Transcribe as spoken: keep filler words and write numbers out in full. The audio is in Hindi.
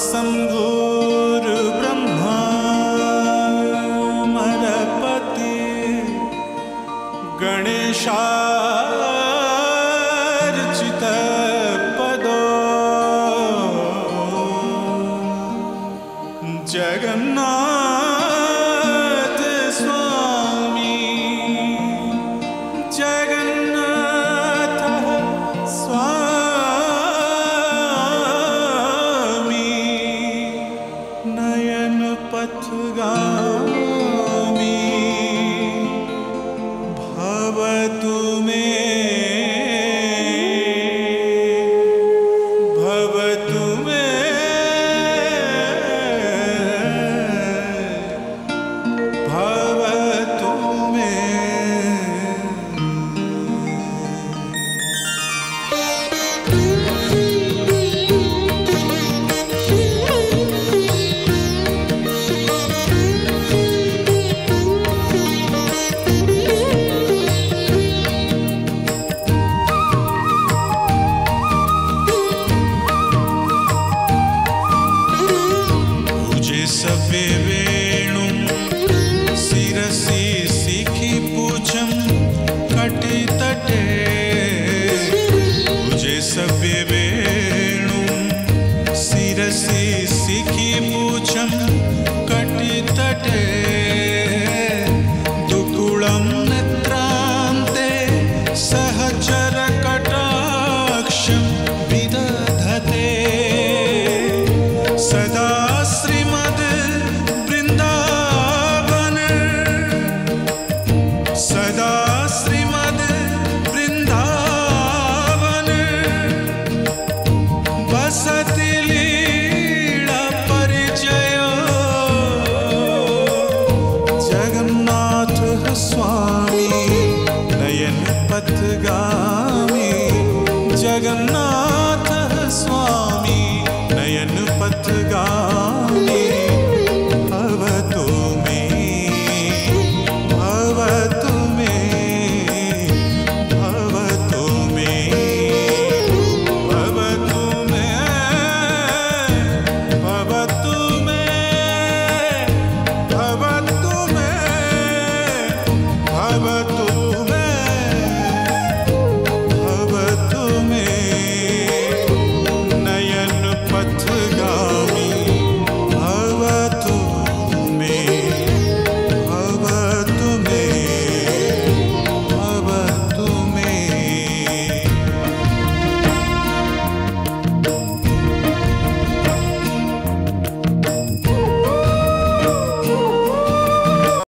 शम्भुर्ब्रह्मा मरपति गणेशार्चित पदो जगन्नाथ स्वामी जगन्नाथ स्वामी नयन पथगामी भवतु मे भवतु मे भवतु मे। सवे वेणुं शिरसि शिखि पूजं कटितटे पूजे सवे वेणुं शिरसि शिखि पूजं कटितटे दुकुलं नेत्रान्ते सहचर कटाक्षं विदधते सदा श्रीमद् वृंदावन सदा श्रीमद् वृंदावन बसति लीला परिचय जगन्नाथ स्वामी नयन पथगामी जगन्नाथ स्वामी नयन पथ